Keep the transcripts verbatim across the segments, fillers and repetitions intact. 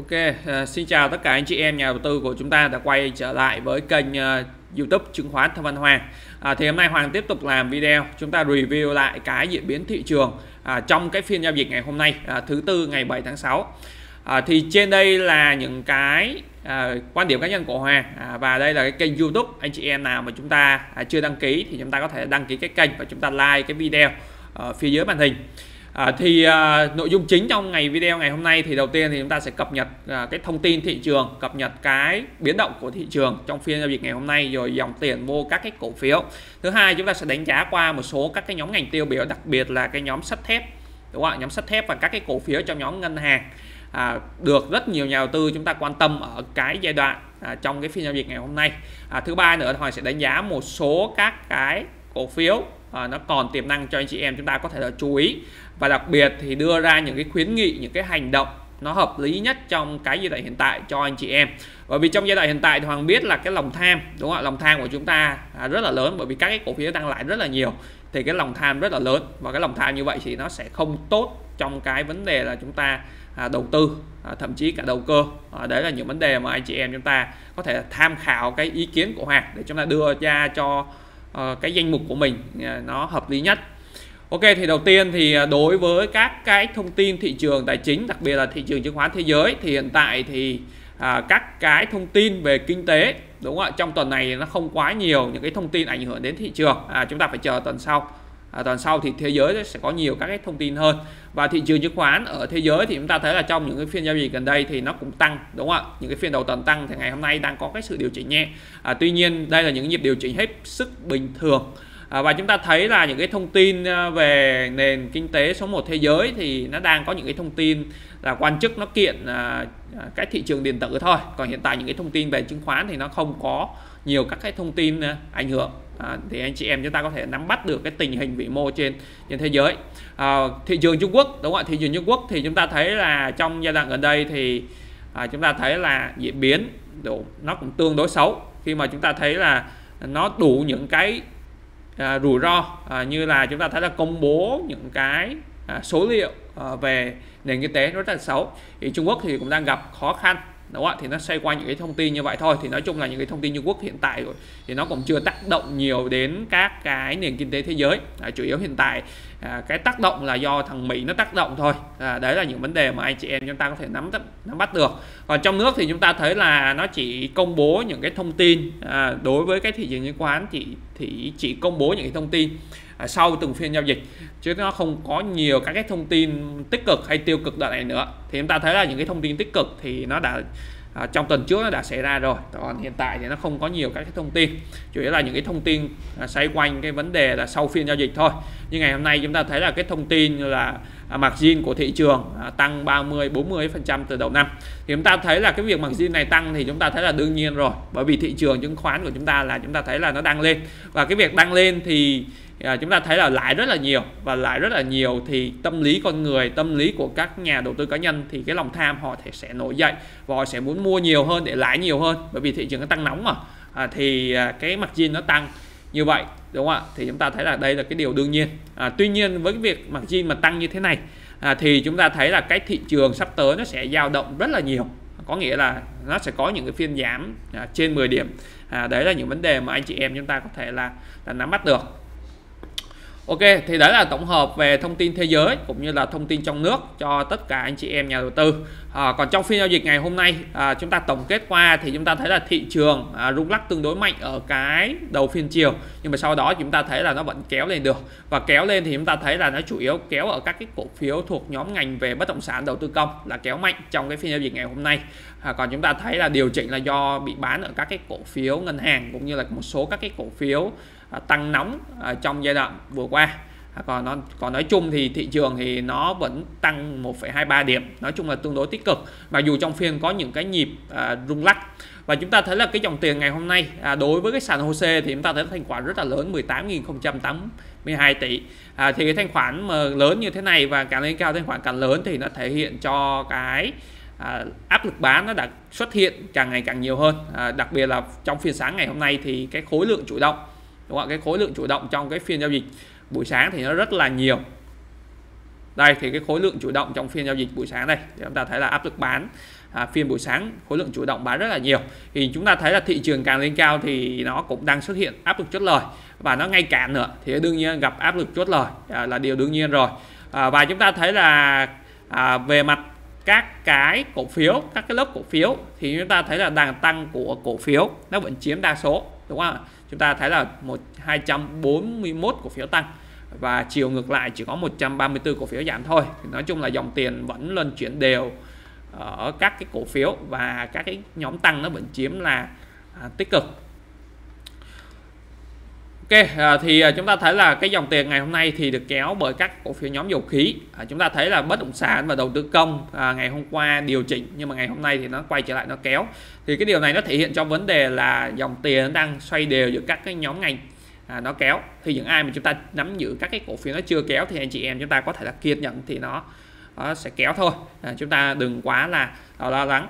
Ok, uh, xin chào tất cả anh chị em nhà đầu tư của chúng ta đã quay trở lại với kênh uh, YouTube chứng khoán Thâm Văn Hoàng. À, thì hôm nay Hoàng tiếp tục làm video chúng ta review lại cái diễn biến thị trường à, trong cái phiên giao dịch ngày hôm nay à, thứ tư ngày bảy tháng sáu. À, thì trên đây là những cái à, quan điểm cá nhân của Hoàng à, và đây là cái kênh YouTube. Anh chị em nào mà chúng ta à, chưa đăng ký thì chúng ta có thể đăng ký cái kênh và chúng ta like cái video ở phía dưới màn hình. À, thì à, nội dung chính trong ngày video ngày hôm nay thì đầu tiên thì chúng ta sẽ cập nhật à, cái thông tin thị trường, cập nhật cái biến động của thị trường trong phiên giao dịch ngày hôm nay, rồi dòng tiền vô các cái cổ phiếu. Thứ hai, chúng ta sẽ đánh giá qua một số các cái nhóm ngành tiêu biểu, đặc biệt là cái nhóm sắt thép, đúng không ạ? Nhóm sắt thép và các cái cổ phiếu trong nhóm ngân hàng à, được rất nhiều nhà đầu tư chúng ta quan tâm ở cái giai đoạn à, trong cái phiên giao dịch ngày hôm nay. À, thứ ba nữa, Hoàng sẽ đánh giá một số các cái cổ phiếu à, nó còn tiềm năng cho anh chị em chúng ta có thể là chú ý, và đặc biệt thì đưa ra những cái khuyến nghị, những cái hành động nó hợp lý nhất trong cái giai đoạn hiện tại cho anh chị em. Bởi vì trong giai đoạn hiện tại thì Hoàng biết là cái lòng tham, đúng không ạ, lòng tham của chúng ta à, rất là lớn, bởi vì các cái cổ phiếu tăng lại rất là nhiều thì cái lòng tham rất là lớn, và cái lòng tham như vậy thì nó sẽ không tốt trong cái vấn đề là chúng ta à, đầu tư, à, thậm chí cả đầu cơ. À, đấy là những vấn đề mà anh chị em chúng ta có thể tham khảo cái ý kiến của Hoàng để chúng ta đưa ra cho uh, cái danh mục của mình uh, nó hợp lý nhất. Ok, thì đầu tiên thì đối với các cái thông tin thị trường tài chính, đặc biệt là thị trường chứng khoán thế giới, thì hiện tại thì à, các cái thông tin về kinh tế, đúng không ạ, trong tuần này nó không quá nhiều những cái thông tin ảnh hưởng đến thị trường. À, chúng ta phải chờ tuần sau. À, tuần sau thì thế giới sẽ có nhiều các cái thông tin hơn, và thị trường chứng khoán ở thế giới thì chúng ta thấy là trong những cái phiên giao dịch gần đây thì nó cũng tăng, đúng không ạ? Những cái phiên đầu tuần tăng thì ngày hôm nay đang có cái sự điều chỉnh nhẹ. À, tuy nhiên đây là những nhịp điều chỉnh hết sức bình thường. À, và chúng ta thấy là những cái thông tin về nền kinh tế số một thế giới thì nó đang có những cái thông tin là quan chức nó kiện à, cái thị trường điện tử thôi. Còn hiện tại những cái thông tin về chứng khoán thì nó không có nhiều các cái thông tin à, ảnh hưởng. À, thì anh chị em chúng ta có thể nắm bắt được cái tình hình vĩ mô trên trên thế giới. À, thị trường Trung Quốc, đúng không ạ? Thị trường Trung Quốc thì chúng ta thấy là trong giai đoạn gần đây thì à, chúng ta thấy là diễn biến đủ, nó cũng tương đối xấu, khi mà chúng ta thấy là nó đủ những cái À, rủi ro à, như là chúng ta thấy là công bố những cái à, số liệu à, về nền kinh tế rất là xấu. Thì Trung Quốc thì cũng đang gặp khó khăn, đúng không ạ? Thì nó xoay quanh những cái thông tin như vậy thôi. Thì nói chung là những cái thông tin Trung Quốc hiện tại rồi thì nó cũng chưa tác động nhiều đến các cái nền kinh tế thế giới. À, chủ yếu hiện tại à, cái tác động là do thằng Mỹ nó tác động thôi. À, đấy là những vấn đề mà anh chị em chúng ta có thể nắm nắm bắt được. Còn trong nước thì chúng ta thấy là nó chỉ công bố những cái thông tin à, đối với cái thị trường chứng khoán thì thì chỉ công bố những cái thông tin à, sau từng phiên giao dịch, chứ nó không có nhiều các cái thông tin tích cực hay tiêu cực đoạn này nữa. Thì chúng ta thấy là những cái thông tin tích cực thì nó đã à, trong tuần trước nó đã xảy ra rồi, còn hiện tại thì nó không có nhiều các cái thông tin, chủ yếu là những cái thông tin à, xoay quanh cái vấn đề là sau phiên giao dịch thôi. Như ngày hôm nay chúng ta thấy là cái thông tin là à, margin của thị trường à, tăng ba mươi bốn mươi phần trăm từ đầu năm. Thì chúng ta thấy là cái việc margin này tăng thì chúng ta thấy là đương nhiên rồi, bởi vì thị trường chứng khoán của chúng ta là chúng ta thấy là nó đang lên, và cái việc tăng lên thì à, chúng ta thấy là lãi rất là nhiều, và lãi rất là nhiều thì tâm lý con người, tâm lý của các nhà đầu tư cá nhân thì cái lòng tham họ thể sẽ nổi dậy và họ sẽ muốn mua nhiều hơn để lãi nhiều hơn, bởi vì thị trường nó tăng nóng mà. À, thì à, cái margin nó tăng như vậy, đúng không ạ? Thì chúng ta thấy là đây là cái điều đương nhiên. À, tuy nhiên với cái việc margin mà tăng như thế này à, thì chúng ta thấy là cái thị trường sắp tới nó sẽ dao động rất là nhiều, có nghĩa là nó sẽ có những cái phiên giảm à, trên mười điểm. À, đấy là những vấn đề mà anh chị em chúng ta có thể là, là nắm bắt được. Ok, thì đấy là tổng hợp về thông tin thế giới cũng như là thông tin trong nước cho tất cả anh chị em nhà đầu tư. À, còn trong phiên giao dịch ngày hôm nay à, chúng ta tổng kết qua thì chúng ta thấy là thị trường à, rung lắc tương đối mạnh ở cái đầu phiên chiều, nhưng mà sau đó chúng ta thấy là nó vẫn kéo lên được, và kéo lên thì chúng ta thấy là nó chủ yếu kéo ở các cái cổ phiếu thuộc nhóm ngành về bất động sản đầu tư công là kéo mạnh trong cái phiên giao dịch ngày hôm nay. À, còn chúng ta thấy là điều chỉnh là do bị bán ở các cái cổ phiếu ngân hàng cũng như là một số các cái cổ phiếu à, tăng nóng à, trong giai đoạn vừa qua. À, còn nó còn nói chung thì thị trường thì nó vẫn tăng một phẩy hai ba điểm, nói chung là tương đối tích cực, mặc dù trong phiên có những cái nhịp à, rung lắc. Và chúng ta thấy là cái dòng tiền ngày hôm nay à, đối với cái sàn hô sê thì chúng ta thấy thanh khoản rất là lớn, mười tám nghìn không trăm tám mươi hai tỷ. À, thì cái thanh khoản mà lớn như thế này và càng lên cao thanh khoản càng lớn thì nó thể hiện cho cái À, áp lực bán nó đã xuất hiện càng ngày càng nhiều hơn. À, đặc biệt là trong phiên sáng ngày hôm nay thì cái khối lượng chủ động, đúng không? Cái khối lượng chủ động trong cái phiên giao dịch buổi sáng thì nó rất là nhiều. Đây thì cái khối lượng chủ động trong phiên giao dịch buổi sáng đây, chúng ta thấy là áp lực bán à, phiên buổi sáng khối lượng chủ động bán rất là nhiều. Thì chúng ta thấy là thị trường càng lên cao thì nó cũng đang xuất hiện áp lực chốt lời, và nó ngay cạn nữa thì đương nhiên gặp áp lực chốt lời à, là điều đương nhiên rồi. à, và chúng ta thấy là à, về mặt các cái cổ phiếu, các cái lớp cổ phiếu thì chúng ta thấy là đà tăng của cổ phiếu nó vẫn chiếm đa số, đúng không ạ? Chúng ta thấy là một hai trăm bốn mươi mốt cổ phiếu tăng và chiều ngược lại chỉ có một trăm ba mươi tư cổ phiếu giảm thôi. Thì nói chung là dòng tiền vẫn luân chuyển đều ở các cái cổ phiếu, và các cái nhóm tăng nó vẫn chiếm là à, tích cực. Ok, à, thì chúng ta thấy là cái dòng tiền ngày hôm nay thì được kéo bởi các cổ phiếu nhóm dầu khí. à, chúng ta thấy là bất động sản và đầu tư công à, ngày hôm qua điều chỉnh, nhưng mà ngày hôm nay thì nó quay trở lại nó kéo. Thì cái điều này nó thể hiện trong vấn đề là dòng tiền đang xoay đều giữa các cái nhóm ngành à, nó kéo. Thì những ai mà chúng ta nắm giữ các cái cổ phiếu nó chưa kéo thì anh chị em chúng ta có thể là kiên nhẫn, thì nó, nó sẽ kéo thôi. à, chúng ta đừng quá là lo lắng.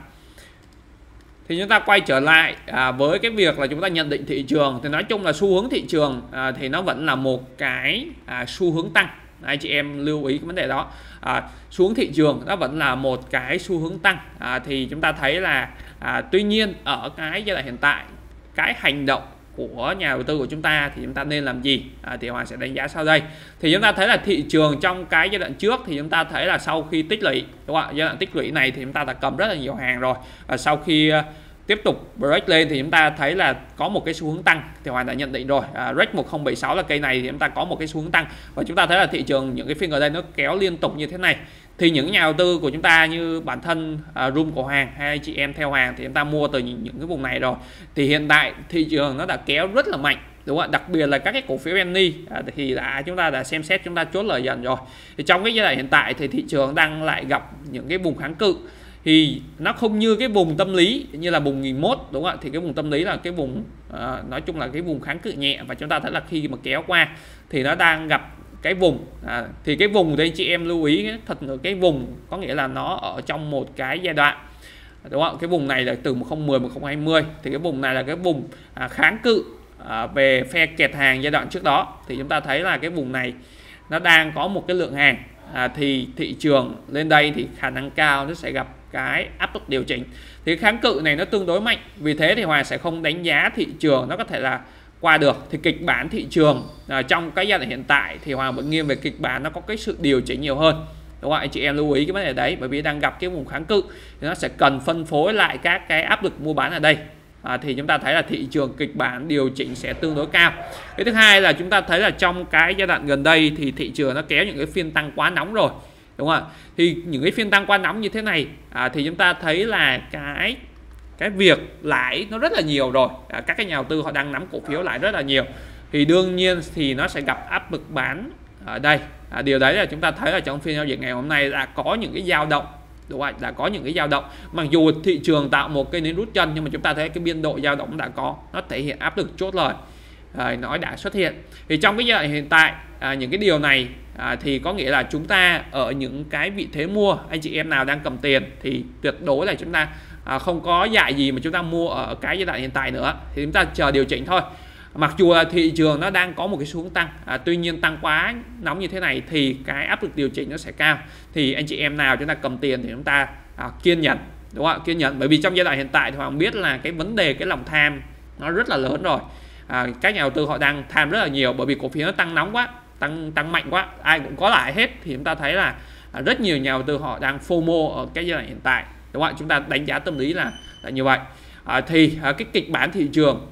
Thì chúng ta quay trở lại à, với cái việc là chúng ta nhận định thị trường. Thì nói chung là xu hướng thị trường à, thì nó vẫn là một cái à, xu hướng tăng. Anh chị em lưu ý cái vấn đề đó. à, Xu hướng thị trường nó vẫn là một cái xu hướng tăng. à, Thì chúng ta thấy là à, tuy nhiên ở cái giai đoạn hiện tại, cái hành động của nhà đầu tư của chúng ta thì chúng ta nên làm gì, à, thì Hoàng sẽ đánh giá sau đây. Thì chúng ta thấy là thị trường trong cái giai đoạn trước thì chúng ta thấy là sau khi tích lũy, đúng không ạ? Giai đoạn tích lũy này thì chúng ta đã cầm rất là nhiều hàng rồi, và sau khi uh, tiếp tục break lên thì chúng ta thấy là có một cái xu hướng tăng, thì Hoàng đã nhận định rồi. à, rét một không bảy sáu là cây này thì chúng ta có một cái xu hướng tăng, và chúng ta thấy là thị trường những cái phiên ở đây nó kéo liên tục như thế này. Thì những nhà đầu tư của chúng ta như bản thân uh, room của Hoàng hay chị em theo Hoàng thì chúng ta mua từ những, những cái vùng này rồi. Thì hiện tại thị trường nó đã kéo rất là mạnh, đúng không ạ? Đặc biệt là các cái cổ phiếu penny à, thì đã chúng ta đã xem xét, chúng ta chốt lời dần rồi. Thì trong cái giai đoạn hiện tại thì thị trường đang lại gặp những cái vùng kháng cự, thì nó không như cái vùng tâm lý như là vùng một nghìn một, đúng không ạ? Thì cái vùng tâm lý là cái vùng uh, nói chung là cái vùng kháng cự nhẹ, và chúng ta thấy là khi mà kéo qua thì nó đang gặp cái vùng à, thì cái vùng thì anh chị em lưu ý thật nữa, cái vùng có nghĩa là nó ở trong một cái giai đoạn, đúng không? Cái vùng này là từ một không một không một không hai không, thì cái vùng này là cái vùng à, kháng cự à, về phe kẹt hàng giai đoạn trước đó. Thì chúng ta thấy là cái vùng này nó đang có một cái lượng hàng, à, thì thị trường lên đây thì khả năng cao nó sẽ gặp cái áp lực điều chỉnh. Thì kháng cự này nó tương đối mạnh, vì thế thì Hoàng sẽ không đánh giá thị trường nó có thể là qua được. Thì kịch bản thị trường à, trong cái giai đoạn hiện tại thì Hoàng vẫn nghiêng về kịch bản nó có cái sự điều chỉnh nhiều hơn, đúng không ạ? Anh chị em lưu ý cái vấn đề đấy, bởi vì đang gặp cái vùng kháng cự thì nó sẽ cần phân phối lại các cái áp lực mua bán ở đây. À, thì chúng ta thấy là thị trường kịch bản điều chỉnh sẽ tương đối cao. Cái thứ hai là chúng ta thấy là trong cái giai đoạn gần đây thì thị trường nó kéo những cái phiên tăng quá nóng rồi, đúng không ạ? Thì những cái phiên tăng quá nóng như thế này à, thì chúng ta thấy là cái cái việc lãi nó rất là nhiều rồi. à, các cái nhà đầu tư họ đang nắm cổ phiếu lại rất là nhiều, thì đương nhiên thì nó sẽ gặp áp lực bán ở đây. à, điều đấy là chúng ta thấy là trong phiên giao dịch ngày hôm nay đã có những cái dao động, đúng không? Đã có những cái dao động, mặc dù thị trường tạo một cái nến rút chân, nhưng mà chúng ta thấy cái biên độ dao động đã có, nó thể hiện áp lực chốt lời à, nó đã xuất hiện. Thì trong cái giai đoạn hiện tại à, những cái điều này à, thì có nghĩa là chúng ta ở những cái vị thế mua, anh chị em nào đang cầm tiền thì tuyệt đối là chúng ta à, không có dại gì mà chúng ta mua ở cái giai đoạn hiện tại nữa, thì chúng ta chờ điều chỉnh thôi. Mặc dù là thị trường nó đang có một cái xu hướng tăng, à, tuy nhiên tăng quá nóng như thế này thì cái áp lực điều chỉnh nó sẽ cao. Thì anh chị em nào chúng ta cầm tiền thì chúng ta à, kiên nhẫn, đúng không ạ? Kiên nhẫn, bởi vì trong giai đoạn hiện tại thì Hoàng biết là cái vấn đề cái lòng tham nó rất là lớn rồi. à, các nhà đầu tư họ đang tham rất là nhiều, bởi vì cổ phiếu nó tăng nóng quá, tăng tăng mạnh quá, ai cũng có lại hết. Thì chúng ta thấy là à, rất nhiều nhà đầu tư họ đang FOMO ở cái giai đoạn hiện tại, đúng không ạ? Chúng ta đánh giá tâm lý là, là như vậy. à, thì à, cái kịch bản thị trường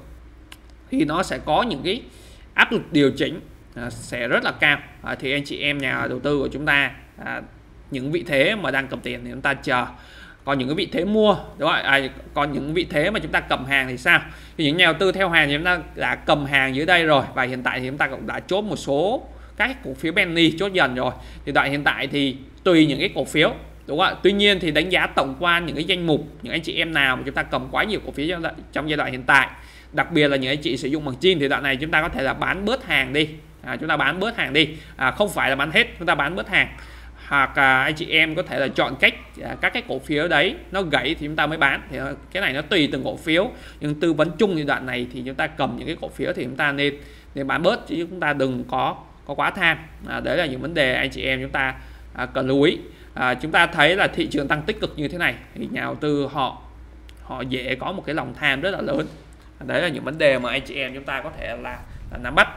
thì nó sẽ có những cái áp lực điều chỉnh à, sẽ rất là cao. à, thì anh chị em nhà đầu tư của chúng ta à, những vị thế mà đang cầm tiền thì chúng ta chờ. Còn những cái vị thế mua, đúng không? À, còn những vị thế mà chúng ta cầm hàng thì sao? Thì những nhà đầu tư theo hàng thì chúng ta đã cầm hàng dưới đây rồi, và hiện tại thì chúng ta cũng đã chốt một số các cổ phiếu penny chốt dần rồi. Thì tại hiện tại thì tùy những cái cổ phiếu, đúng không ạ? Tuy nhiên thì đánh giá tổng quan những cái danh mục, những anh chị em nào mà chúng ta cầm quá nhiều cổ phiếu trong, trong giai đoạn hiện tại, đặc biệt là những anh chị sử dụng bằng chin, thì đoạn này chúng ta có thể là bán bớt hàng đi. à, chúng ta bán bớt hàng đi, à, không phải là bán hết, chúng ta bán bớt hàng. Hoặc à, anh chị em có thể là chọn cách à, các cái cổ phiếu đấy nó gãy thì chúng ta mới bán. Thì cái này nó tùy từng cổ phiếu, nhưng tư vấn chung như đoạn này thì chúng ta cầm những cái cổ phiếu thì chúng ta nên nên bán bớt, chứ chúng ta đừng có có quá tham. à, đấy là những vấn đề anh chị em chúng ta à, cần lưu ý. à, chúng ta thấy là thị trường tăng tích cực như thế này thì nhà đầu tư họ họ dễ có một cái lòng tham rất là lớn. Đấy là những vấn đề mà anh chị em chúng ta có thể là, là nắm bắt.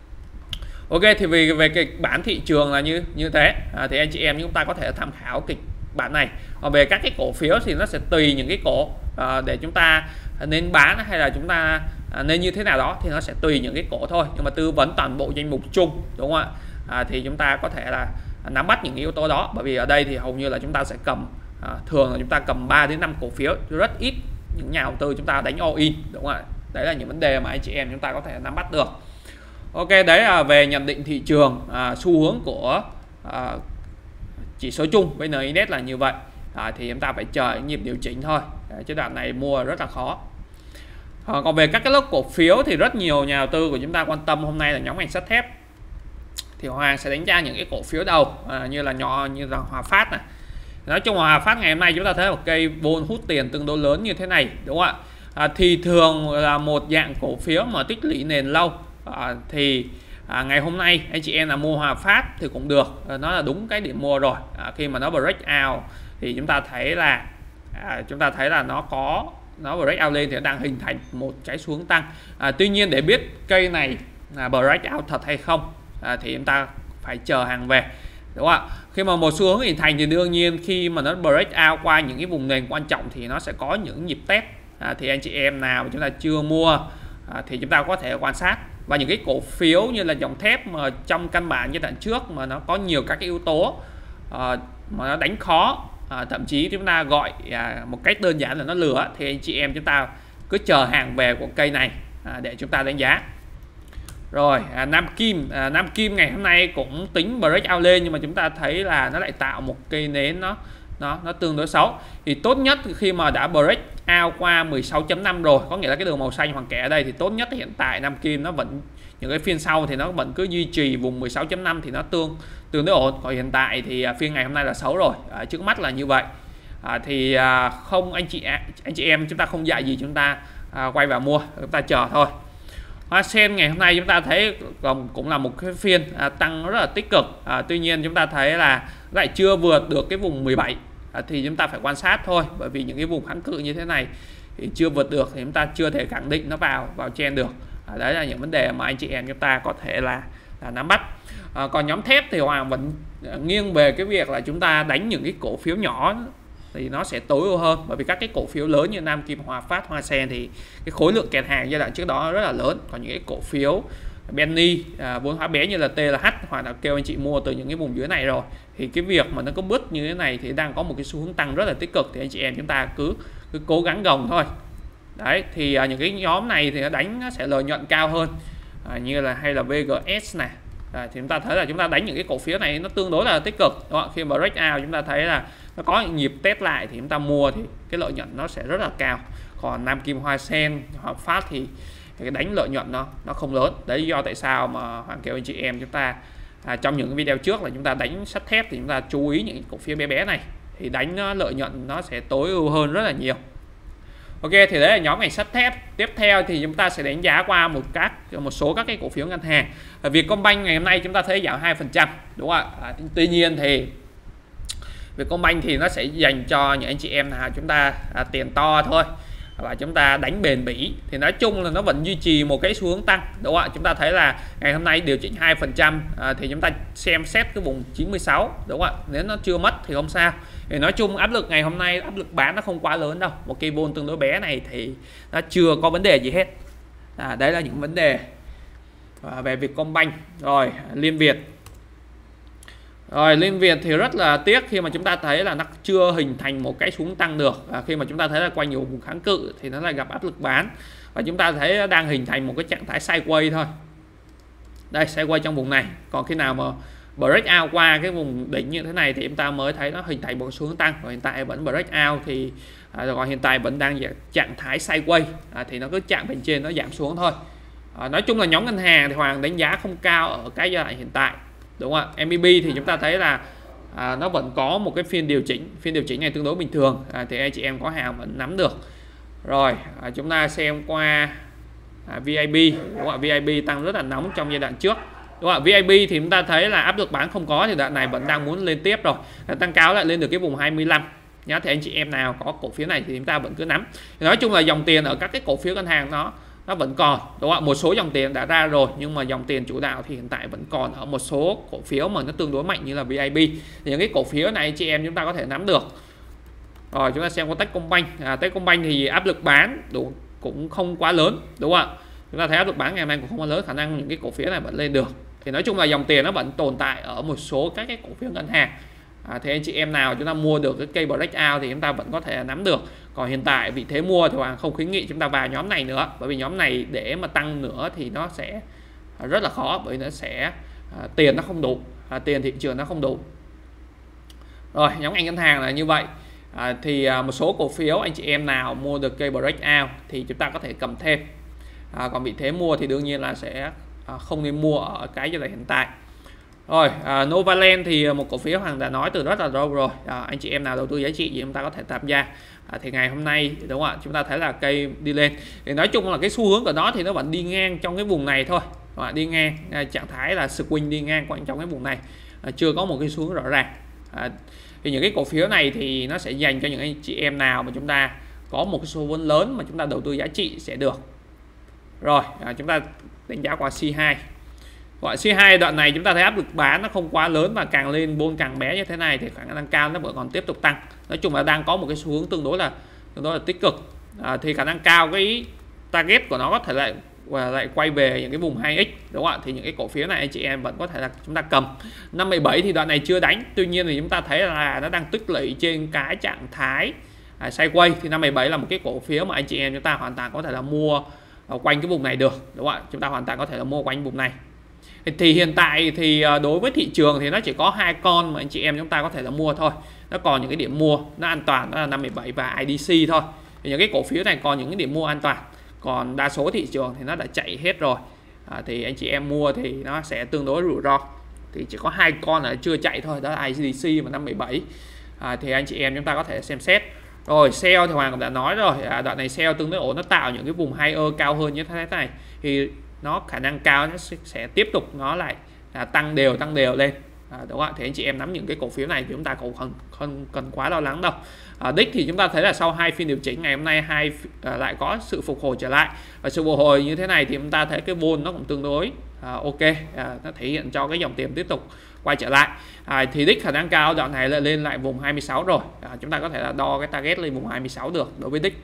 Ok, thì vì về kịch bản thị trường là như như thế, à, thì anh chị em chúng ta có thể tham khảo kịch bản này. Còn về các cái cổ phiếu thì nó sẽ tùy những cái cổ à, để chúng ta nên bán hay là chúng ta à, nên như thế nào đó, thì nó sẽ tùy những cái cổ thôi. Nhưng mà tư vấn toàn bộ danh mục chung, đúng không ạ? À, thì chúng ta có thể là nắm bắt những yếu tố đó, bởi vì ở đây thì hầu như là chúng ta sẽ cầm à, thường là chúng ta cầm ba đến năm cổ phiếu, rất ít những nhà đầu tư chúng ta đánh all in, đúng không ạ? Đấy là những vấn đề mà anh chị em chúng ta có thể nắm bắt được. Ok, đấy là về nhận định thị trường, à, xu hướng của à, chỉ số chung vê en Index là như vậy. À, thì chúng ta phải chờ nhịp điều chỉnh thôi, chứ đoạn này mua rất là khó. À, còn về các cái lớp cổ phiếu thì rất nhiều nhà đầu tư của chúng ta quan tâm hôm nay là nhóm ngành sắt thép. Thì Hoàng sẽ đánh giá những cái cổ phiếu đầu, à, như là nhỏ như là Hòa Phát này. Nói chung Hòa Phát ngày hôm nay chúng ta thấy một cây vốn hút tiền tương đối lớn như thế này, đúng không ạ? À, thì thường là một dạng cổ phiếu mà tích lũy nền lâu. À, thì à, ngày hôm nay anh chị em là mua Hòa Phát thì cũng được, à, nó là đúng cái điểm mua rồi. À, khi mà nó break out thì chúng ta thấy là à, chúng ta thấy là nó có nó break out lên thì nó đang hình thành một cái xu hướng tăng. À, tuy nhiên để biết cây này là break out thật hay không, à, thì chúng ta phải chờ hàng về, đúng không ạ? Khi mà một xu hướng hình thành thì đương nhiên khi mà nó break out qua những cái vùng nền quan trọng thì nó sẽ có những nhịp test. À, thì anh chị em nào mà chúng ta chưa mua à, thì chúng ta có thể quan sát. Và những cái cổ phiếu như là dòng thép mà trong căn bản giai đoạn trước mà nó có nhiều các cái yếu tố à, mà nó đánh khó, à, thậm chí chúng ta gọi à, một cách đơn giản là nó lừa, thì anh chị em chúng ta cứ chờ hàng về của cây này à, để chúng ta đánh giá. Rồi à, Nam Kim à, Nam Kim ngày hôm nay cũng tính break out lên, nhưng mà chúng ta thấy là nó lại tạo một cây nến nó nó nó tương đối xấu. Thì tốt nhất khi mà đã break out qua mười sáu chấm năm rồi, có nghĩa là cái đường màu xanh hoàng kẻ ở đây, thì tốt nhất hiện tại Nam Kim nó vẫn những cái phiên sau thì nó vẫn cứ duy trì vùng mười sáu chấm năm thì nó tương tương đối ổn. Còn hiện tại thì phiên ngày hôm nay là xấu rồi, à, trước mắt là như vậy. À, thì à, không anh chị anh chị em chúng ta không dạy gì, chúng ta à, quay vào mua, chúng ta chờ thôi. Hoa Sen ngày hôm nay chúng ta thấy cũng là một cái phiên à, tăng rất là tích cực. À, tuy nhiên chúng ta thấy là lại chưa vượt được cái vùng mười bảy, à, thì chúng ta phải quan sát thôi, bởi vì những cái vùng kháng cự như thế này thì chưa vượt được thì chúng ta chưa thể khẳng định nó vào vào trend được. À, đấy là những vấn đề mà anh chị em chúng ta có thể là, là nắm bắt. À, còn nhóm thép thì Hoàng vẫn nghiêng về cái việc là chúng ta đánh những cái cổ phiếu nhỏ thì nó sẽ tối ưu hơn, bởi vì các cái cổ phiếu lớn như Nam Kim, Hòa Phát, Hoa Sen thì cái khối lượng kẹt hàng giai đoạn trước đó rất là lớn. Còn những cái cổ phiếu Benny à, vốn hóa bé như là tê lờ hát hoặc là kêu anh chị mua từ những cái vùng dưới này rồi, thì cái việc mà nó có bứt như thế này thì đang có một cái xu hướng tăng rất là tích cực, thì anh chị em chúng ta cứ cứ cố gắng gồng thôi. Đấy thì à, những cái nhóm này thì nó đánh nó sẽ lợi nhuận cao hơn, à, như là hay là vê giê ét này. À, thì chúng ta thấy là chúng ta đánh những cái cổ phiếu này nó tương đối là tích cực, đúng không? Khi mà break out chúng ta thấy là nó có những nhịp test lại thì chúng ta mua thì cái lợi nhuận nó sẽ rất là cao. Còn Nam Kim, Hoa Sen, Hòa Phát thì cái đánh lợi nhuận nó nó không lớn. Đấy lý do tại sao mà Hoàng kêu anh chị em chúng ta à, trong những cái video trước là chúng ta đánh sắt thép thì chúng ta chú ý những cổ phiếu bé bé này thì đánh nó, lợi nhuận nó sẽ tối ưu hơn rất là nhiều. Ok, thì đấy là nhóm ngành sắt thép. Tiếp theo thì chúng ta sẽ đánh giá qua một các một số các cái cổ phiếu ngân hàng. Ở Vietcombank ngày hôm nay chúng ta thấy giảm hai phần trăm, đúng không ạ? À, tuy nhiên thì Vietcombank thì nó sẽ dành cho những anh chị em nào chúng ta à, tiền to thôi và chúng ta đánh bền bỉ, thì nói chung là nó vẫn duy trì một cái xu hướng tăng, đúng không ạ? Chúng ta thấy là ngày hôm nay điều chỉnh hai phần trăm, à, thì chúng ta xem xét cái vùng chín mươi sáu, đúng không ạ? Nếu nó chưa mất thì không sao. Thì nói chung áp lực ngày hôm nay, áp lực bán nó không quá lớn đâu, một cây vôn tương đối bé này thì nó chưa có vấn đề gì hết. À, đấy là những vấn đề à, về Vietcombank. Rồi Liên Việt Rồi Liên Việt thì rất là tiếc khi mà chúng ta thấy là nó chưa hình thành một cái xuống tăng được. À, khi mà chúng ta thấy là quanh nhiều vùng kháng cự thì nó lại gặp áp lực bán, và chúng ta thấy đang hình thành một cái trạng thái sideways thôi. Đây, sideways trong vùng này. Còn khi nào mà break out qua cái vùng đỉnh như thế này thì chúng ta mới thấy nó hình thành một xuống tăng. Còn hiện tại vẫn break out thì à, còn hiện tại vẫn đang trạng thái sideways, à, thì nó cứ chạm bên trên nó giảm xuống thôi. À, nói chung là nhóm ngân hàng thì Hoàng đánh giá không cao ở cái giai đoạn hiện tại, đúng không ạ? em bê bê thì chúng ta thấy là à, nó vẫn có một cái phiên điều chỉnh, phiên điều chỉnh này tương đối bình thường, à, thì anh chị em có hàng vẫn nắm được. Rồi à, chúng ta xem qua à, vê i bê, đúng không ạ? vê i bê tăng rất là nóng trong giai đoạn trước, đúng không ạ? vê i bê thì chúng ta thấy là áp lực bán không có thì đoạn này vẫn đang muốn lên tiếp rồi, tăng cáo lại lên được cái vùng hai mươi lăm nhá. Thì anh chị em nào có cổ phiếu này thì chúng ta vẫn cứ nắm. Thì nói chung là dòng tiền ở các cái cổ phiếu ngân hàng nó nó vẫn còn, đúng không ạ? Một số dòng tiền đã ra rồi nhưng mà dòng tiền chủ đạo thì hiện tại vẫn còn ở một số cổ phiếu mà nó tương đối mạnh như là vê i bê. Thì những cái cổ phiếu này anh chị em chúng ta có thể nắm được. Rồi chúng ta xem có Techcombank. À, Techcombank thì áp lực bán đủ cũng không quá lớn, đúng không ạ? Chúng ta thấy áp lực bán ngày hôm nay cũng không quá lớn, khả năng những cái cổ phiếu này vẫn lên được. Thì nói chung là dòng tiền nó vẫn tồn tại ở một số các cái cổ phiếu ngân hàng. À, thì anh chị em nào chúng ta mua được cái cây breakout thì chúng ta vẫn có thể nắm được. Còn hiện tại vị thế mua thì Hoàng không khuyến nghị chúng ta vào nhóm này nữa, bởi vì nhóm này để mà tăng nữa thì nó sẽ rất là khó, bởi nó sẽ à, tiền nó không đủ, à, tiền thị trường nó không đủ. Rồi nhóm ngành ngân hàng là như vậy. À, thì à, một số cổ phiếu anh chị em nào mua được cây breakout thì chúng ta có thể cầm thêm. À, còn vị thế mua thì đương nhiên là sẽ à, không nên mua ở cái giai đoạn hiện tại. Rồi à, Novaland thì một cổ phiếu Hoàng đã nói từ rất là lâu rồi. À, anh chị em nào đầu tư giá trị thì chúng ta có thể tham gia. À, thì ngày hôm nay đúng không ạ, chúng ta thấy là cây đi lên. Thì nói chung là cái xu hướng của nó thì nó vẫn đi ngang trong cái vùng này thôi. À, đi ngang à, trạng thái là swing đi ngang quanh trong cái vùng này, à, chưa có một cái xu hướng rõ ràng. À, thì những cái cổ phiếu này thì nó sẽ dành cho những anh chị em nào mà chúng ta có một cái số vốn lớn mà chúng ta đầu tư giá trị sẽ được. Rồi à, chúng ta đánh giá qua xê hai. Gọi xê hai đoạn này chúng ta thấy áp lực bán nó không quá lớn, và càng lên vốn càng bé như thế này thì khả năng cao nó vẫn còn tiếp tục tăng. Nói chung là đang có một cái xu hướng tương đối là tương đối là tích cực. À, thì khả năng cao cái target của nó có thể lại và lại quay về những cái vùng hai x, đúng không ạ? Thì những cái cổ phiếu này anh chị em vẫn có thể là chúng ta cầm. Năm mươi bảy thì đoạn này chưa đánh, tuy nhiên thì chúng ta thấy là nó đang tích lũy trên cái trạng thái à, sideways. Thì năm mươi bảy là một cái cổ phiếu mà anh chị em chúng ta hoàn toàn có thể là mua ở quanh cái vùng này được, đúng không ạ? Chúng ta hoàn toàn có thể là mua quanh vùng này. Thì hiện tại thì đối với thị trường thì nó chỉ có hai con mà anh chị em chúng ta có thể là mua thôi. Nó còn những cái điểm mua nó an toàn, đó là năm mươi bảy và i đê xê thôi. Thì những cái cổ phiếu này còn những cái điểm mua an toàn, còn đa số thị trường thì nó đã chạy hết rồi. À, thì anh chị em mua thì nó sẽ tương đối rủi ro. Thì chỉ có hai con là chưa chạy thôi, đó là i đê xê và năm mươi bảy. À, thì anh chị em chúng ta có thể xem xét. Rồi sell thì Hoàng cũng đã nói rồi, à, đoạn này sell tương đối ổn, nó tạo những cái vùng higher cao hơn như thế này thì nó khả năng cao nó sẽ, sẽ tiếp tục nó lại à, tăng đều tăng đều lên. À, đúng không ạ? Thì anh chị em nắm những cái cổ phiếu này thì chúng ta cũng không, không cần quá lo lắng đâu. À, đích thì chúng ta thấy là sau hai phiên điều chỉnh ngày hôm nay hai à, lại có sự phục hồi trở lại, và sự phục hồi như thế này thì chúng ta thấy cái vol nó cũng tương đối à, ok, à, nó thể hiện cho cái dòng tiền tiếp tục quay trở lại. À, thì đích khả năng cao đoạn này là lên lại vùng hai mươi sáu rồi. À, chúng ta có thể là đo cái target lên vùng hai mươi sáu được đối với đích.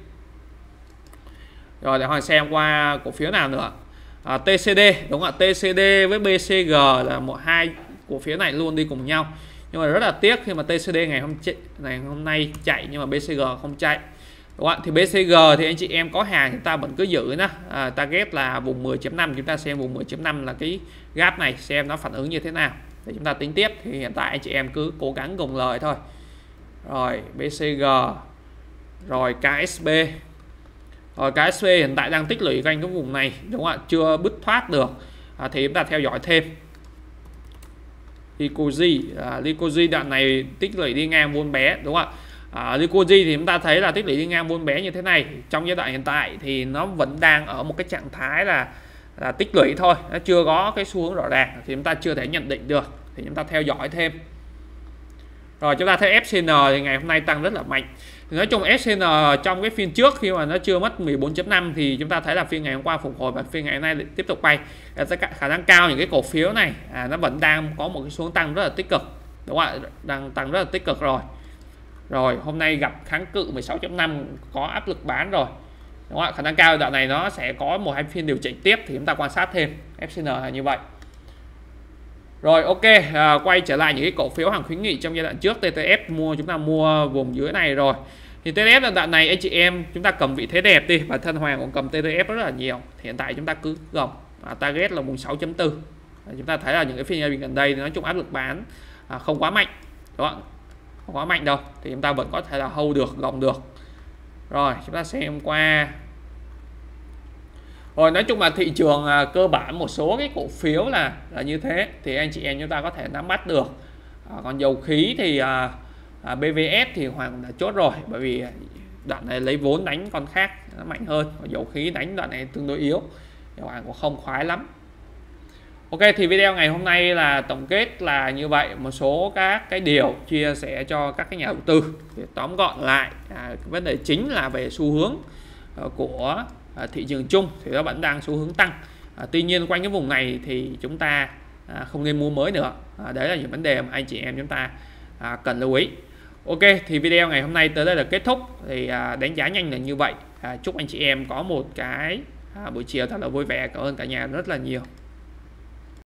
Rồi để hỏi xem qua cổ phiếu nào nữa. À, tê xê đê, đúng không ạ? tê xê đê với bê xê giê là một hai cổ phiếu này luôn đi cùng nhau, nhưng mà rất là tiếc khi mà tê xê đê ngày hôm ngày hôm nay chạy nhưng mà bê xê giê không chạy, đúng không ạ? Thì bê xê giê thì anh chị em có hàng chúng ta vẫn cứ giữ nhá. À, target là vùng mười chấm năm, chúng ta xem vùng mười chấm năm là cái gap này xem nó phản ứng như thế nào để chúng ta tính tiếp. Thì hiện tại anh chị em cứ cố gắng gồng lời thôi. Rồi bê xê giê, rồi ca ét bê. Rồi ca ét bê hiện tại đang tích lũy quanh cái vùng này, đúng không ạ? Chưa bứt thoát được. À, thì chúng ta theo dõi thêm. Licoji, à, Licoji đoạn này tích lũy đi ngang vốn bé, đúng không ạ? À, Licoji thì chúng ta thấy là tích lũy đi ngang vốn bé như thế này. Trong giai đoạn hiện tại thì nó vẫn đang ở một cái trạng thái là, là tích lũy thôi, nó chưa có cái xu hướng rõ ràng thì chúng ta chưa thể nhận định được, thì chúng ta theo dõi thêm. Rồi chúng ta thấy ép xê en thì ngày hôm nay tăng rất là mạnh. Thì nói chung ép xê en trong cái phiên trước khi mà nó chưa mất mười bốn chấm năm thì chúng ta thấy là phiên ngày hôm qua phục hồi và phiên ngày hôm nay tiếp tục bay. Khả năng cao những cái cổ phiếu này à, nó vẫn đang có một cái xuống tăng rất là tích cực, đúng không ạ? Đang tăng rất là tích cực rồi. Rồi hôm nay gặp kháng cự mười sáu chấm năm, có áp lực bán rồi, đúng không ạ? Khả năng cao đoạn này nó sẽ có một hai phiên điều chỉnh tiếp thì chúng ta quan sát thêm. ép xê en là như vậy. Rồi ok, à, quay trở lại những cái cổ phiếu hàng khuyến nghị trong giai đoạn trước. tê tê ép mua chúng ta mua vùng dưới này rồi. Thì tê tê ép đoạn này anh chị em chúng ta cầm vị thế đẹp đi, bản thân Hoàng cũng cầm tê tê ép rất là nhiều. Thì hiện tại chúng ta cứ gồng, à, target là vùng sáu chấm bốn. À, chúng ta thấy là những cái phiên giao dịch gần đây nói chung áp lực bán à, không quá mạnh, đúng không? Không quá mạnh đâu, thì chúng ta vẫn có thể là hold được, gồng được. Rồi chúng ta xem qua. Rồi nói chung là thị trường à, cơ bản một số cái cổ phiếu là là như thế thì anh chị em chúng ta có thể nắm bắt được. À, còn dầu khí thì à, à, bê vê ét thì Hoàng đã chốt rồi, bởi vì đoạn này lấy vốn đánh con khác nó mạnh hơn, còn dầu khí đánh đoạn này tương đối yếu thì Hoàng cũng không khoái lắm. Ok, thì video ngày hôm nay là tổng kết là như vậy, một số các cái điều chia sẻ cho các cái nhà đầu tư. Thì tóm gọn lại, à, vấn đề chính là về xu hướng uh, của uh, thị trường chung thì nó vẫn đang xu hướng tăng. À, tuy nhiên quanh cái vùng này thì chúng ta à, không nên mua mới nữa. À, đấy là những vấn đề mà anh chị em chúng ta à, cần lưu ý. Ok, thì video ngày hôm nay tới đây là kết thúc. Thì à, đánh giá nhanh là như vậy. À, chúc anh chị em có một cái à, buổi chiều thật là vui vẻ. Cảm ơn cả nhà rất là nhiều.